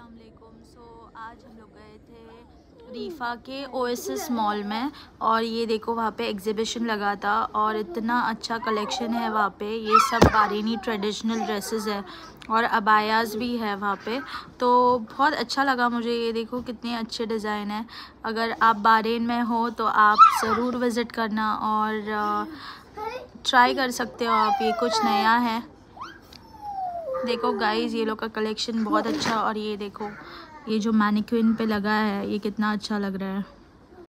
सो आज हम लोग गए थे रीफा के ओएसिस मॉल में और ये देखो वहाँ पे एग्जीबिशन लगा था और इतना अच्छा कलेक्शन है वहाँ पे। ये सब बहरीनी ट्रेडिशनल ड्रेसेस है और अबायास भी है वहाँ पे, तो बहुत अच्छा लगा मुझे। ये देखो कितने अच्छे डिज़ाइन हैं। अगर आप बहरीन में हो तो आप ज़रूर विज़िट करना और ट्राई कर सकते हो आप। ये कुछ नया है। देखो गाइस, ये लोग का कलेक्शन बहुत अच्छा। और ये देखो, ये जो मैनिक्विन पे लगा है ये कितना अच्छा लग रहा है।